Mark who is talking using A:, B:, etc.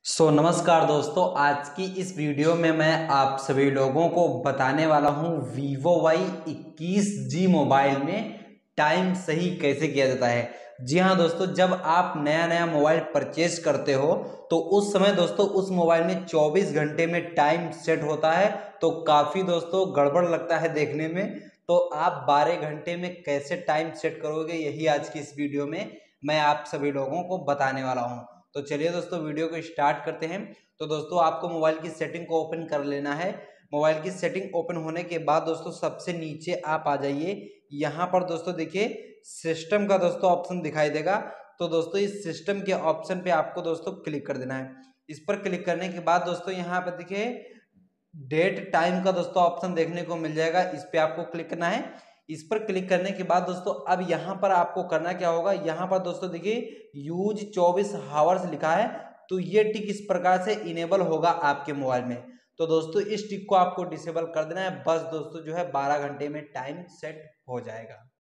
A: नमस्कार दोस्तों, आज की इस वीडियो में मैं आप सभी लोगों को बताने वाला हूं Vivo Y21G मोबाइल में टाइम सही कैसे किया जाता है। जी हां दोस्तों, जब आप नया मोबाइल परचेज करते हो तो उस समय दोस्तों उस मोबाइल में 24 घंटे में टाइम सेट होता है। तो काफ़ी दोस्तों गड़बड़ लगता है देखने में। तो आप 12 घंटे में कैसे टाइम सेट करोगे, यही आज की इस वीडियो में मैं आप सभी लोगों को बताने वाला हूँ। तो चलिए दोस्तों वीडियो को स्टार्ट करते हैं। तो दोस्तों आपको मोबाइल की सेटिंग को ओपन कर लेना है। मोबाइल की सेटिंग ओपन होने के बाद दोस्तों सबसे नीचे आप आ जाइए। यहाँ पर दोस्तों देखिए सिस्टम का दोस्तों ऑप्शन दिखाई देगा। तो दोस्तों इस सिस्टम के ऑप्शन पे आपको दोस्तों क्लिक कर देना है। इस पर क्लिक करने के बाद दोस्तों यहाँ पर देखिए डेट टाइम का दोस्तों ऑप्शन देखने को मिल जाएगा। इस पे आपको क्लिक करना है। इस पर क्लिक करने के बाद दोस्तों अब यहाँ पर आपको करना क्या होगा, यहाँ पर दोस्तों देखिए यूज 24 हावर्स लिखा है। तो ये टिक इस प्रकार से इनेबल होगा आपके मोबाइल में। तो दोस्तों इस टिक को आपको डिसेबल कर देना है। बस दोस्तों जो है 12 घंटे में टाइम सेट हो जाएगा।